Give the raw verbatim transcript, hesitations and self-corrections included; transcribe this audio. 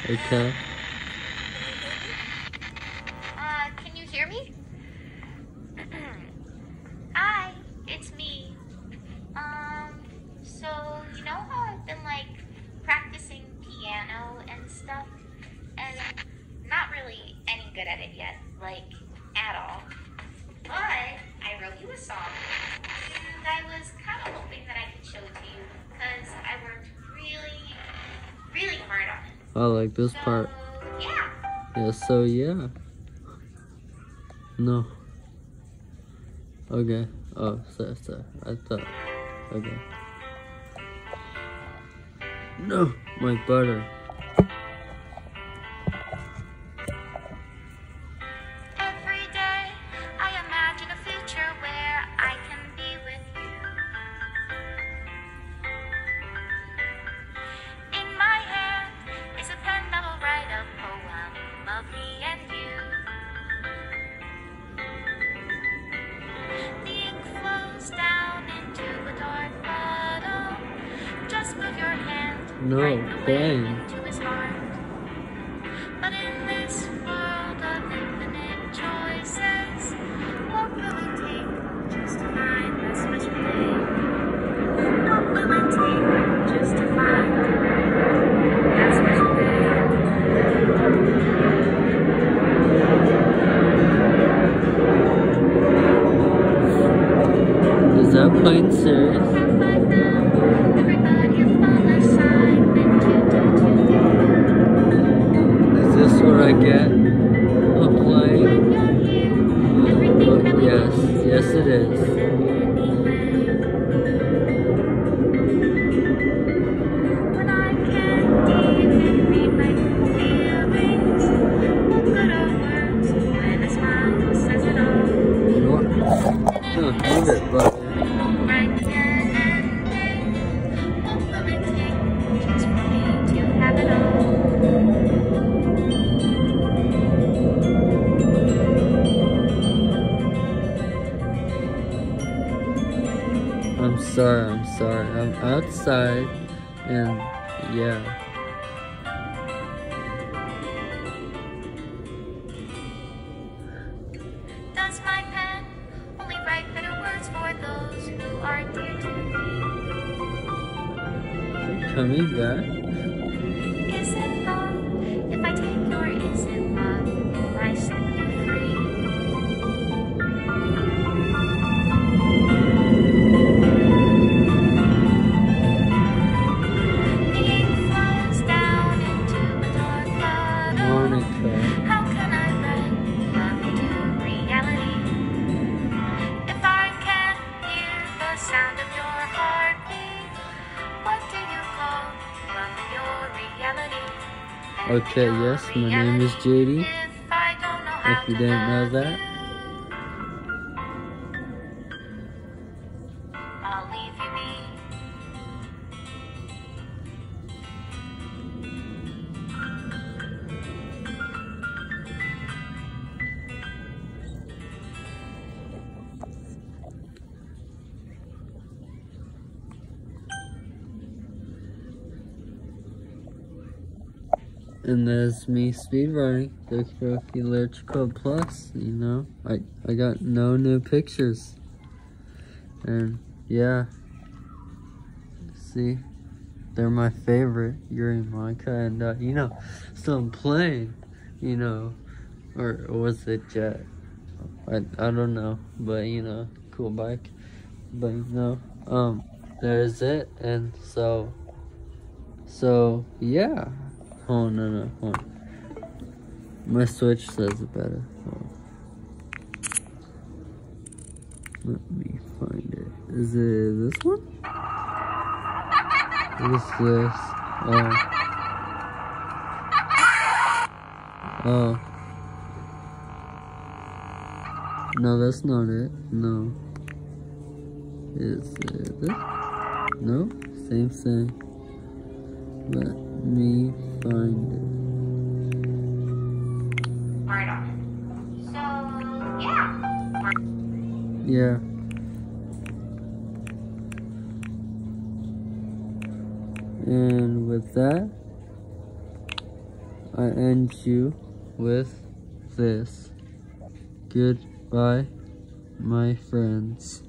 Okay. Uh, can you hear me? Hi, it's me. Um, so you know how I've been like practicing piano and stuff, and not really any good at it yet, like at all. But I wrote you a song, and I was kind of hoping that I could show it to you because I worked really, really hard on it. I like this So, part. yeah. Yeah, so yeah. No. Okay. Oh, sorry, sorry. I thought. Okay. No, my butter. Every day I imagine a future where I can be with you. In my hand is a pen that will write a poem of me and you. The ink flows down into a dark bottle. Just move your hand No, right away playing. into his heart. But in this world of infinite choices, what will it take just to find that special thing? What will it take just to find that special thing? Is that playing serious? Everybody fall aside when you do do. Is this what I get? A play? When you're here, everything that we Yes, want yes it is. When I can't even read my feelings, what good are words when a smile says it all? What? No, move it, but Right here and ending, what will it take just for me to have it all? I'm sorry, I'm sorry. I'm outside and yeah. Does my pen only write better words for those who are dear to me? You're coming back? Is it love if I take your is it love if I set you free? The ink flows down into a dark bottle. Monica. How can I write love into reality? If I can't hear the sound of your heartbeat, what do you call love your reality? Okay, yes, my name is J D. If I don't know how If you to didn't know love that. you, I'll leave you be. And there's me speedrunning Doki Doki Literature Club Plus, you know. I, I got no new pictures. And yeah. See? They're my favorite, Yuri and Monica, and uh, you know, some plane, you know, or, or was it Jet? I, I don't know, but you know, cool bike. But you know, um, there's it, and so, so yeah. Oh no no, hold on. My Switch says it better. Hold on. Let me find it. Is it this one? What is this? Oh. Oh. No, that's not it. No. Is it this? No? Same thing. Let me find it. Right on. So, yeah. Yeah. And with that, I end you with this. Goodbye, my friends.